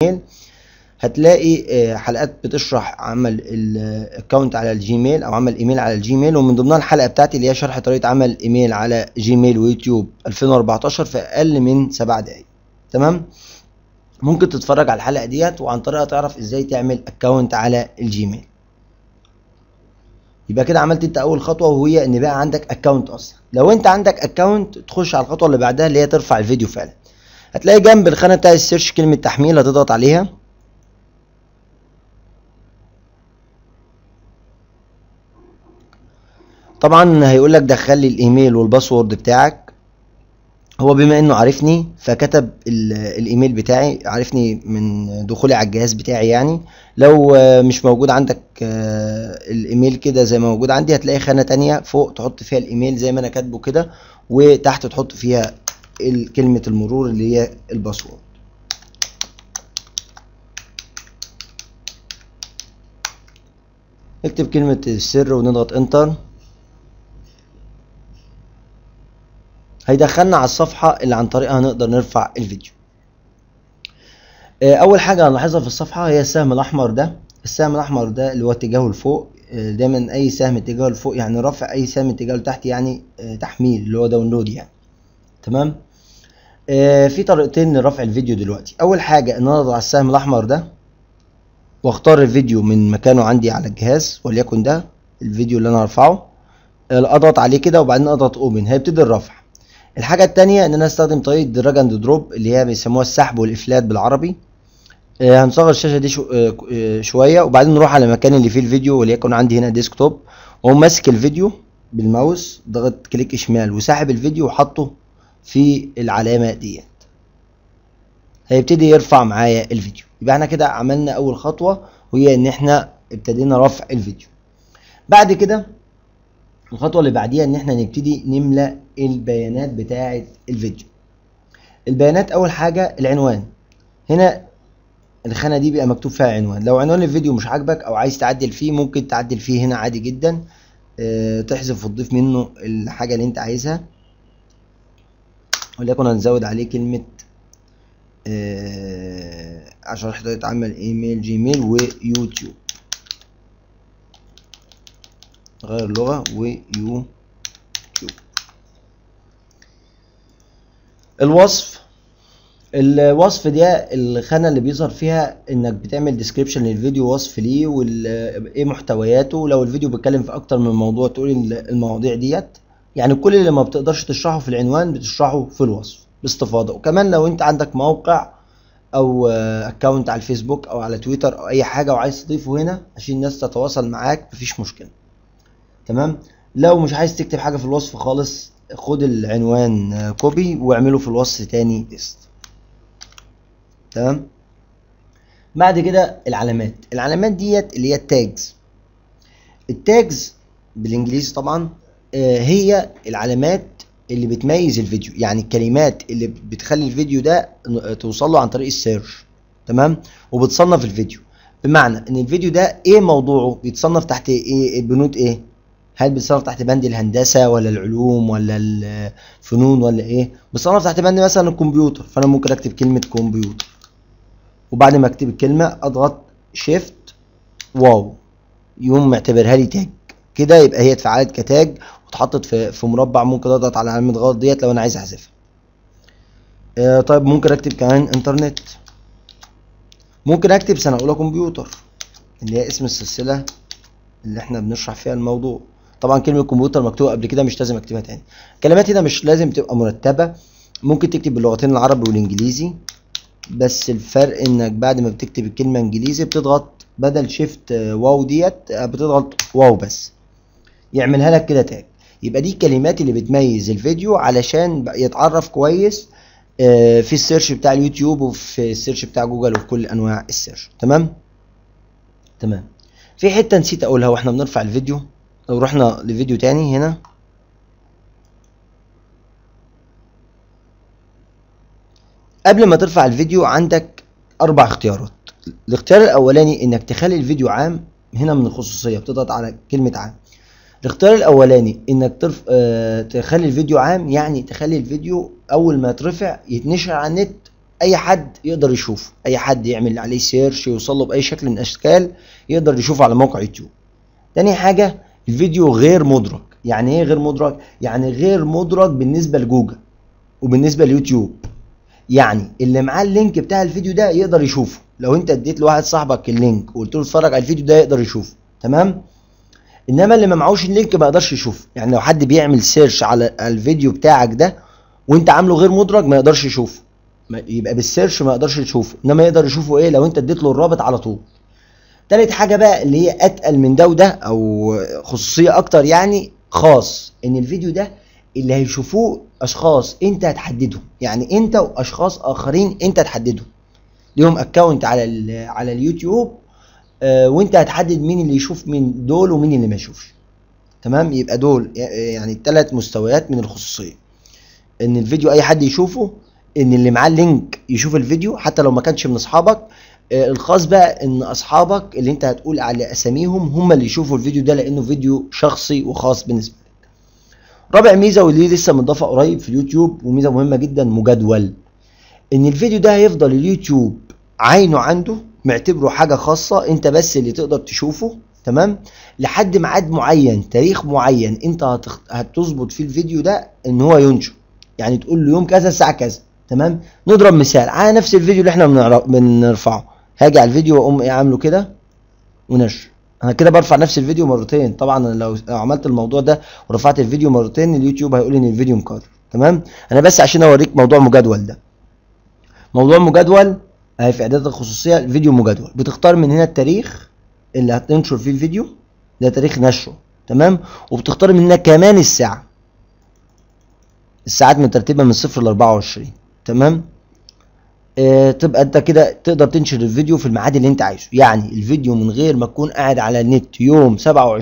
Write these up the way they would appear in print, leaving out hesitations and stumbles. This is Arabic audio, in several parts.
هتلاقي حلقات بتشرح عمل الاكونت على الجيميل او عمل ايميل على الجيميل، ومن ضمنها الحلقه بتاعتي اللي هي شرح طريقه عمل ايميل على جيميل ويوتيوب 2014 في اقل من 7 دقايق. تمام، ممكن تتفرج على الحلقه ديت وعن طريقها تعرف ازاي تعمل اكونت على الجيميل. يبقى كده عملت انت اول خطوه، وهي ان بقى عندك اكونت اصلا. لو انت عندك اكونت تخش على الخطوه اللي بعدها اللي هي ترفع الفيديو فعلا. هتلاقي جنب الخانه بتاع السيرش كلمه تحميل، هتضغط عليها. طبعا هيقول لك دخل لي الايميل والباسورد بتاعك. هو بما انه عارفني فكتب الايميل بتاعي، عارفني من دخولي على الجهاز بتاعي يعني. لو مش موجود عندك الايميل كده زي ما موجود عندي، هتلاقي خانة تانية فوق تحط فيها الايميل زي ما انا كاتبه كده، وتحت تحط فيها كلمة المرور اللي هي الباسورد. اكتب كلمة السر ونضغط انتر. هيدخلنا على الصفحة اللي عن طريقها نقدر نرفع الفيديو. اول حاجة هنلاحظها في الصفحة هي السهم الاحمر ده. السهم الاحمر ده اللي هو اتجاهه لفوق. دايما اي سهم اتجاهه لفوق يعني رفع، اي سهم اتجاهه لتحت يعني تحميل اللي هو داونلود يعني. تمام. في طريقتين لرفع الفيديو دلوقتي. اول حاجة ان انا اضغط على السهم الاحمر ده واختار الفيديو من مكانه عندي على الجهاز، وليكن ده الفيديو اللي انا هرفعه. اضغط عليه كده وبعدين اضغط اوبن، هيبتدي الرفع. الحاجة التانية ان انا استخدم طريقة دراج اند دروب اللي هي بيسموها السحب والافلات بالعربي. هنصغر الشاشة دي شوية وبعدين نروح على المكان اللي فيه الفيديو، وليكن عندي هنا ديسكتوب، واقوم ماسك الفيديو بالماوس ضغط كليك شمال وساحب الفيديو وحطه في العلامة ديت. هيبتدي يرفع معايا الفيديو. يبقى احنا كده عملنا اول خطوة، وهي ان احنا ابتدينا رفع الفيديو. بعد كده الخطوة اللي بعديها ان احنا نبتدي نملأ البيانات بتاعة الفيديو. البيانات اول حاجة العنوان. هنا الخانة دي بيبقى مكتوب فيها عنوان. لو عنوان الفيديو مش عاجبك او عايز تعدل فيه ممكن تعدل فيه هنا عادي جدا. تحذف وتضيف منه الحاجة اللي انت عايزها، وليكن هنزود عليه كلمة عشان طريقة عمل ايميل جيميل ويوتيوب. غير لغة ويوتيوب. الوصف ده الخانة اللي بيظهر فيها انك بتعمل ديسكريبشن للفيديو، وصف ليه وايه محتوياته. لو الفيديو بيتكلم في اكتر من موضوع تقول المواضيع ديت. يعني كل اللي ما بتقدرش تشرحه في العنوان بتشرحه في الوصف باستفاضة. وكمان لو انت عندك موقع او اكونت على الفيسبوك او على تويتر او اي حاجة وعايز تضيفه هنا عشان الناس تتواصل معاك مفيش مشكلة. تمام. لو مش عايز تكتب حاجة في الوصف خالص، خد العنوان كوبي واعمله في الوصف تاني بيست. تمام. بعد كده العلامات ديت اللي هي التاجز. التاجز بالانجليزي طبعا هي العلامات اللي بتميز الفيديو، يعني الكلمات اللي بتخلي الفيديو ده توصل له عن طريق السيرش. تمام. وبتصنف الفيديو، بمعنى ان الفيديو ده ايه موضوعه، بيتصنف تحت ايه، البنود ايه، هل بيتصنف تحت بند الهندسه ولا العلوم ولا الفنون ولا ايه. بيتصنف تحت بند مثلا الكمبيوتر، فانا ممكن اكتب كلمه كمبيوتر، وبعد ما اكتب الكلمه اضغط شيفت واو يقوم معتبرها لي تاج كده. يبقى هي اتفعلت كتاج واتحطت في مربع. ممكن اضغط على علامه غلط ديت لو انا عايز احذفها. طيب ممكن اكتب كمان انترنت. ممكن اكتب سنه اولى كمبيوتر اللي هي اسم السلسله اللي احنا بنشرح فيها الموضوع. طبعا كلمه كمبيوتر مكتوبه قبل كده مش لازم اكتبها تاني. الكلمات هنا مش لازم تبقى مرتبه، ممكن تكتب باللغتين العربي والانجليزي، بس الفرق انك بعد ما بتكتب الكلمه انجليزي بتضغط بدل شيفت واو ديت بتضغط واو بس يعملها لك كده تاج. يبقى دي الكلمات اللي بتميز الفيديو علشان يتعرف كويس في السيرش بتاع اليوتيوب وفي السيرش بتاع جوجل وفي كل انواع السيرش. تمام. في حته نسيت اقولها واحنا بنرفع الفيديو. لو رحنا لفيديو تاني هنا، قبل ما ترفع الفيديو عندك 4 اختيارات. الاختيار الاولاني انك تخلي الفيديو عام. هنا من الخصوصيه بتضغط على كلمه عام. الاختيار الاولاني انك تخلي الفيديو عام، يعني تخلي الفيديو اول ما يترفع يتنشر على النت اي حد يقدر يشوفه، اي حد يعمل عليه سيرش يوصل له باي شكل من الاشكال يقدر يشوفه على موقع يوتيوب. تاني حاجه الفيديو غير مدرج. يعني ايه غير مدرج؟ يعني غير مدرج بالنسبه لجوجل وبالنسبه ليوتيوب. يعني اللي معاه اللينك بتاع الفيديو ده يقدر يشوفه، لو انت اديت لواحد صاحبك اللينك وقلت له اتفرج على الفيديو ده يقدر يشوفه، تمام. انما اللي ما معهوش اللينك ما يقدرش يشوفه. يعني لو حد بيعمل سيرش على الفيديو بتاعك ده وانت عامله غير مدرج ما يقدرش يشوفه، يبقى بالسيرش ما يقدرش يشوفه، انما يقدر يشوفه ايه لو انت اديت له الرابط على طول. تالت حاجه بقى اللي هي اتقل من ده وده او خصوصيه اكتر، يعني خاص، ان الفيديو ده اللي هيشوفوه اشخاص انت هتحددهم، يعني انت واشخاص اخرين انت هتحددهم، ليهم اكونت على اليوتيوب، وانت هتحدد مين اللي يشوف من دول ومين اللي ما يشوفش، تمام. يبقى دول يعني 3 مستويات من الخصوصيه، ان الفيديو اي حد يشوفه، ان اللي معاه اللينك يشوف الفيديو حتى لو ما كانش من اصحابك، الخاص بقى ان اصحابك اللي انت هتقول على اساميهم هم اللي يشوفوا الفيديو ده لانه فيديو شخصي وخاص بالنسبه لك. رابع ميزه واللي لسه متضافه قريب في اليوتيوب وميزه مهمه جدا، مجدول. ان الفيديو ده هيفضل اليوتيوب عينه عنده، معتبره حاجه خاصه انت بس اللي تقدر تشوفه، تمام، لحد ميعاد معين، تاريخ معين انت هتظبط فيه الفيديو ده ان هو ينشر. يعني تقول له يوم كذا الساعه كذا، تمام. نضرب مثال على نفس الفيديو اللي احنا بنرفعه، هاجي على الفيديو واقوم عامله كده ونشر. انا كده برفع نفس الفيديو مرتين. طبعا لو عملت الموضوع ده ورفعت الفيديو مرتين اليوتيوب هيقول ان الفيديو مكرر، تمام. انا بس عشان اوريك موضوع مجدول ده. موضوع مجدول اهي في اعدادات الخصوصيه، الفيديو مجدول، بتختار من هنا التاريخ اللي هتنشر فيه الفيديو ده، تاريخ نشره، تمام. وبتختار من هنا كمان الساعه، الساعات مترتبه من 0 ل 24، تمام. تبقى انت كده تقدر تنشر الفيديو في الميعاد اللي انت عايزه. يعني الفيديو من غير ما تكون قاعد على النت يوم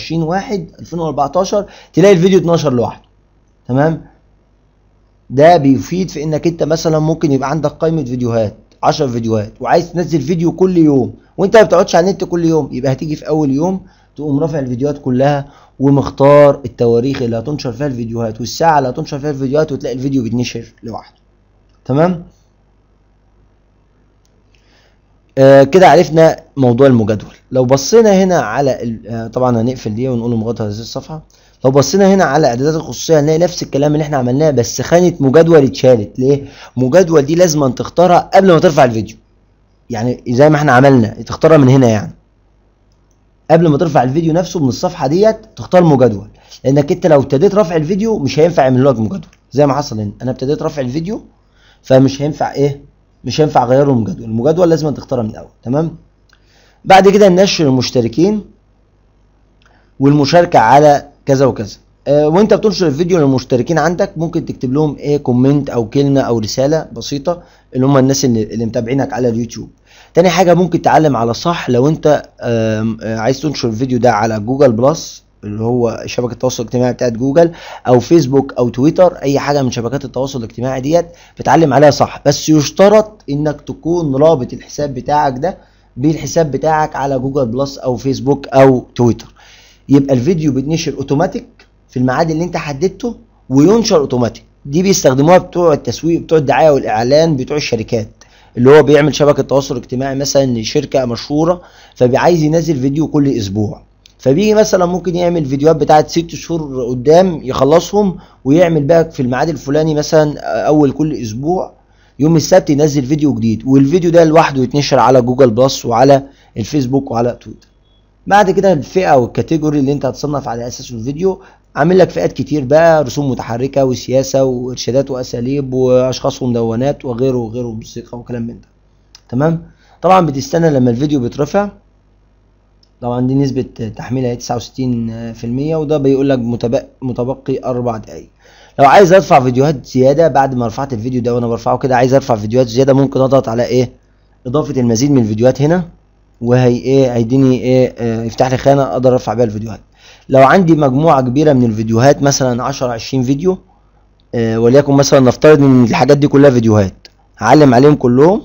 27/1/2014 تلاقي الفيديو اتنشر لوحده، تمام. ده بيفيد في انك انت مثلا ممكن يبقى عندك قائمه فيديوهات 10 فيديوهات وعايز تنزل فيديو كل يوم وانت ما بتقعدش على النت كل يوم، يبقى هتيجي في اول يوم تقوم رافع الفيديوهات كلها ومختار التواريخ اللي هتنشر فيها الفيديوهات والساعه اللي هتنشر فيها الفيديوهات وتلاقي الفيديو بيتنشر لوحده، تمام. كده عرفنا موضوع المجدول. لو بصينا هنا على طبعا هنقفل دي ونقول مغادرة هذه الصفحه. لو بصينا هنا على اعدادات الخصوصيه هنلاقي نفس الكلام اللي احنا عملناه، بس خانه مجدول اتشالت. ليه؟ مجدول دي لازم تختارها قبل ما ترفع الفيديو، يعني زي ما احنا عملنا تختارها من هنا، يعني قبل ما ترفع الفيديو نفسه من الصفحه ديت تختار مجدول، لانك انت لو ابتديت رفع الفيديو مش هينفع يعمل لك مجدول زي ما حصل هنا. انا ابتديت رفع الفيديو فمش هينفع مش هينفع اغيره المجدول. المجدول لازم تختارها من الاول، تمام. بعد كده ننشر المشتركين والمشاركه على كذا وكذا. وانت بتنشر الفيديو للمشتركين عندك ممكن تكتب لهم كومنت او كلمه او رساله بسيطه اللي هم الناس اللي متابعينك على اليوتيوب. تاني حاجه ممكن تعلم على صح لو انت عايز تنشر الفيديو ده على جوجل بلس اللي هو شبكه التواصل الاجتماعي بتاعت جوجل، او فيسبوك او تويتر، اي حاجه من شبكات التواصل الاجتماعي ديت بتعلم عليها صح. بس يشترط انك تكون رابط الحساب بتاعك ده بالحساب بتاعك على جوجل بلس او فيسبوك او تويتر. يبقى الفيديو بيتنشر اوتوماتيك في الميعاد اللي انت حددته وينشر اوتوماتيك. دي بيستخدموها بتوع التسويق، بتوع الدعايه والاعلان، بتوع الشركات، اللي هو بيعمل شبكه تواصل اجتماعي مثلا لشركه مشهوره فبيعايز ينزل فيديو كل اسبوع، فبيجي مثلا ممكن يعمل فيديوهات بتاعت 6 شهور قدام يخلصهم ويعمل بقى في الميعاد الفلاني مثلا اول كل اسبوع يوم السبت ينزل فيديو جديد، والفيديو ده لوحده يتنشر على جوجل بلس وعلى الفيسبوك وعلى تويتر. بعد كده الفئه والكاتيجوري اللي انت هتصنف على اساسه الفيديو، عامل لك فئات كتير بقى، رسوم متحركه وسياسه وارشادات واساليب واشخاص ومدونات وغيره وغيره، موسيقى وكلام من ده، تمام. طبعا بتستنى لما الفيديو بيترفع، طبعا دي نسبه تحميلها 69%، وده بيقول لك متبقي 4 دقايق. لو عايز ارفع فيديوهات زياده بعد ما رفعت الفيديو ده وانا برفعه كده، عايز ارفع فيديوهات زياده، ممكن اضغط على اضافه المزيد من الفيديوهات هنا، وهي هيديني يفتح لي خانه اقدر ارفع بيها الفيديوهات. لو عندي مجموعه كبيره من الفيديوهات مثلا 10 20 فيديو، وليكن مثلا نفترض ان الحاجات دي كلها فيديوهات، هعلم عليهم كلهم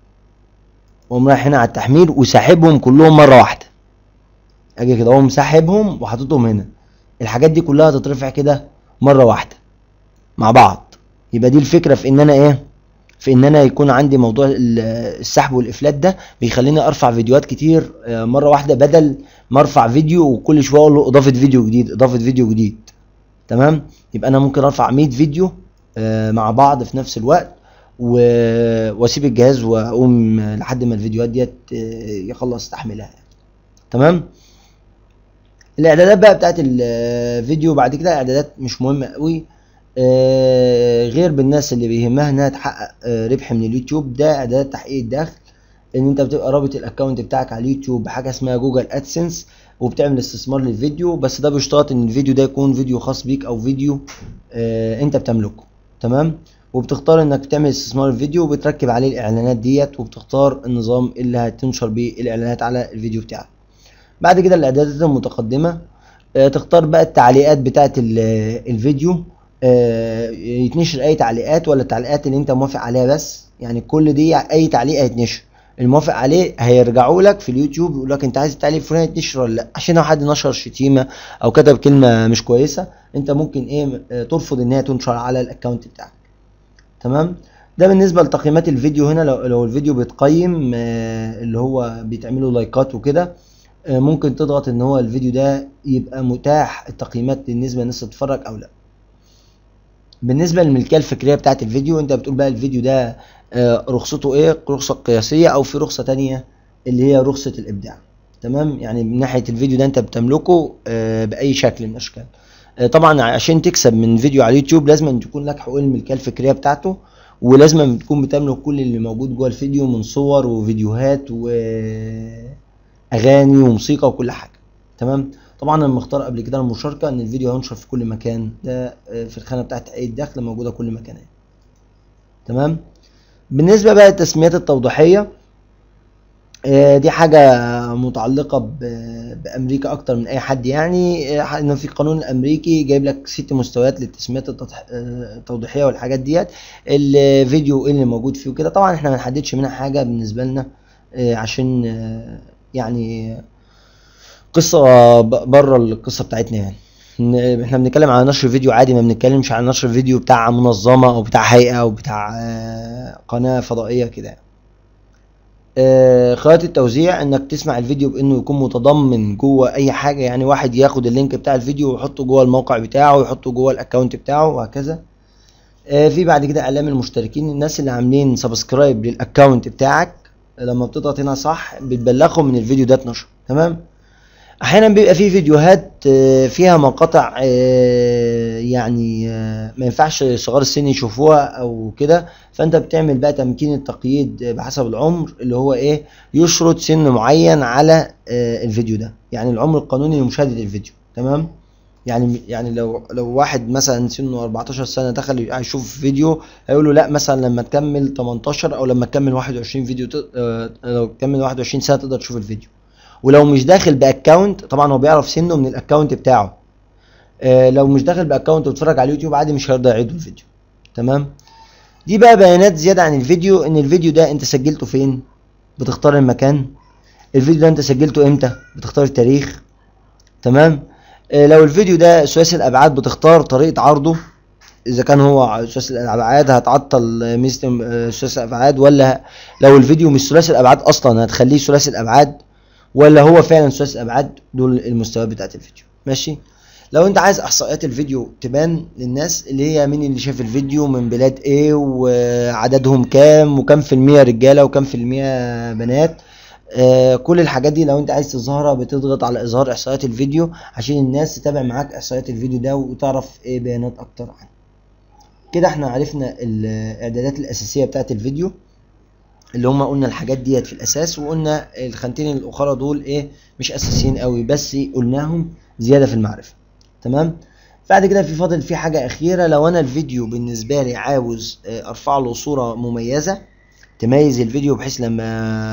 واقوم رايح هنا على التحميل وساحبهم كلهم مره واحده. اجي كده اقوم ساحبهم وحاططهم هنا، الحاجات دي كلها هتترفع كده مره واحده مع بعض. يبقى دي الفكره في ان انا في ان انا يكون عندي موضوع السحب والافلات ده، بيخليني ارفع فيديوهات كتير مره واحده، بدل ما ارفع فيديو وكل شويه اقول له اضافه فيديو جديد اضافه فيديو جديد. تمام، يبقى انا ممكن ارفع 100 فيديو مع بعض في نفس الوقت، واسيب الجهاز واقوم لحد ما الفيديوهات ديت يخلص تحميلها. تمام. الاعدادات بقى بتاعت الفيديو بعد كده اعدادات مش مهمه قوي، غير بالناس اللي بيهمها انها تحقق ربح من اليوتيوب. ده اعدادات تحقيق الدخل، ان انت بتبقى رابط الاكونت بتاعك على اليوتيوب بحاجه اسمها جوجل ادسنس، وبتعمل استثمار للفيديو، بس ده بيشترط ان الفيديو ده يكون فيديو خاص بيك او فيديو انت بتملكه. تمام. وبتختار انك تعمل استثمار الفيديو، وبتركب عليه الاعلانات ديت، وبتختار النظام اللي هتنشر بيه الاعلانات على الفيديو بتاعك. بعد كده الاعدادات المتقدمه، تختار بقى التعليقات بتاعت الفيديو، يتنشر اي تعليقات ولا التعليقات اللي انت موافق عليها بس. يعني كل دي اي تعليق هيتنشر، الموافق عليه هيرجعوا لك في اليوتيوب يقول لك انت عايز التعليق الفلاني يتنشر ولا لا، عشان لو حد نشر شتيمه او كتب كلمه مش كويسه انت ممكن ترفض ان هي تنشر على الاكونت بتاعك. تمام. ده بالنسبه لتقييمات الفيديو. هنا لو الفيديو بيتقيم اللي هو بيتعمله لايكات وكده، ممكن تضغط ان هو الفيديو ده يبقى متاح التقييمات بالنسبه للناس تتفرج او لا. بالنسبه للملكيه الفكريه بتاعت الفيديو، انت بتقول بقى الفيديو ده رخصته ايه، رخصه قياسيه او في رخصه تانية اللي هي رخصه الابداع. تمام. يعني من ناحيه الفيديو ده انت بتملكه باي شكل من الاشكال. طبعا عشان تكسب من فيديو على اليوتيوب لازم أن تكون لك حقوق الملكيه الفكريه بتاعته، ولازم أن تكون بتملك كل اللي موجود جوه الفيديو من صور وفيديوهات واغاني وموسيقى وكل حاجه. تمام. طبعا انا مختار قبل كده المشاركه، ان الفيديو هينشر في كل مكان، ده في الخانه بتاعت تحقيق الدخل موجوده كل مكان. تمام. بالنسبه بقى للتسميات التوضيحيه، دي حاجه متعلقه بامريكا اكتر من اي حد. يعني انه في القانون الامريكي جايب لك 6 مستويات للتسميات التوضيحيه والحاجات ديت، الفيديو اللي موجود فيه وكده. طبعا احنا ما نحددش منها حاجه بالنسبه لنا، عشان يعني قصه بره القصه بتاعتنا. يعني احنا بنتكلم على نشر فيديو عادي، ما بنتكلمش على نشر فيديو بتاع منظمه او بتاع هيئه او بتاع قناه فضائيه كده. خيارات التوزيع، انك تسمع الفيديو بانه يكون متضمن جوه اي حاجه، يعني واحد ياخد اللينك بتاع الفيديو ويحطه جوه الموقع بتاعه ويحطه جوه الاكونت بتاعه وهكذا. في بعد كده اعلام المشتركين، الناس اللي عاملين سبسكرايب للاكونت بتاعك لما بتضغط هنا صح بتبلغهم من الفيديو ده اتنشر. تمام. احيانا بيبقى في فيديوهات فيها مقاطع يعني ما ينفعش صغار السن يشوفوها او كده، فانت بتعمل بقى تمكين التقييد بحسب العمر، اللي هو يشرط سن معين على الفيديو ده، يعني العمر القانوني لمشاهدة الفيديو. تمام. يعني لو واحد مثلا سنه 14 سنة دخل يشوف فيديو، هيقول له لا مثلا لما تكمل 18 او لما تكمل 21 فيديو لو تكمل 21 سنة تقدر تشوف الفيديو. ولو مش داخل باكونت، طبعا هو بيعرف سنه من الاكونت بتاعه، لو مش داخل باكونت وتتفرج على اليوتيوب عادي مش هيرضى يعيد الفيديو. تمام. دي بقى بيانات زياده عن الفيديو، ان الفيديو ده انت سجلته فين، بتختار المكان. الفيديو ده انت سجلته امتى، بتختار التاريخ. تمام. لو الفيديو ده ثلاثي الابعاد بتختار طريقه عرضه، اذا كان هو ثلاثي الابعاد هتعطل ميزه ثلاثي الابعاد، ولا لو الفيديو مش ثلاثي الابعاد اصلا هتخليه ثلاثي الابعاد، ولا هو فعلا ثلاثي الابعاد. دول المستويات بتاعت الفيديو. ماشي. لو انت عايز احصائيات الفيديو تبان للناس، اللي هي مين اللي شاف الفيديو من بلاد ايه وعددهم كام وكام في المية رجاله وكام في المية بنات، كل الحاجات دي لو انت عايز تظهرها بتضغط على اظهار احصائيات الفيديو عشان الناس تتابع معاك احصائيات الفيديو ده وتعرف بيانات اكتر عنه. كده احنا عرفنا الاعدادات الاساسيه بتاعت الفيديو، اللي هم قلنا الحاجات ديت في الاساس، وقلنا الخانتين الاخرى دول مش اساسيين قوي بس قلناهم زياده في المعرفه. تمام. بعد كده فاضل في حاجه اخيره، لو انا الفيديو بالنسبه لي عاوز ارفع له صوره مميزه تميز الفيديو، بحيث لما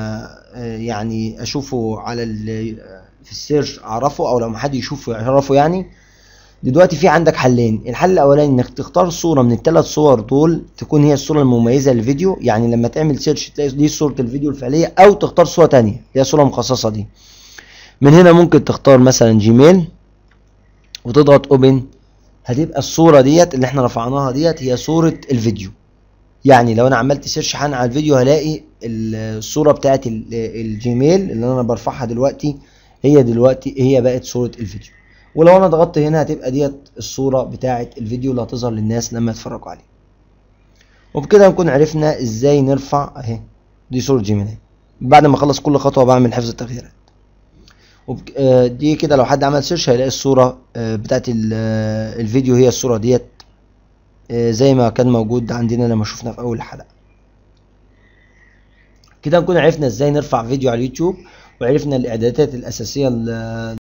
يعني اشوفه على في السيرش اعرفه، او لما حد يشوفه يعرفه. يعني دلوقتي في عندك حلين. الحل الاولاني انك تختار صوره من ال3 صور دول تكون هي الصوره المميزه للفيديو، يعني لما تعمل سيرش تلاقي دي صوره الفيديو الفعليه، او تختار صوره تانية هي صوره مخصصه دي. من هنا ممكن تختار مثلا جيميل وتضغط اوبن، هتبقى الصوره ديت اللي احنا رفعناها ديت هي صوره الفيديو. يعني لو انا عملت سيرش حالا على الفيديو هلاقي الصوره بتاعت الجيميل اللي انا برفعها دلوقتي، هي بقت صوره الفيديو. ولو انا ضغطت هنا هتبقى ديت الصوره بتاعت الفيديو اللي هتظهر للناس لما يتفرجوا عليه. وبكده نكون عرفنا ازاي نرفع اهي، دي صوره جيميل اهي. بعد ما اخلص كل خطوه بعمل حفظ التغييرات. دي كده لو حد عمل سيرش هيلاقي الصوره بتاعت الفيديو هي الصوره ديت زي ما كان موجود عندنا لما شفنا في اول الحلقه. كده نكون عرفنا ازاي نرفع فيديو على اليوتيوب، وعرفنا الاعدادات الاساسيه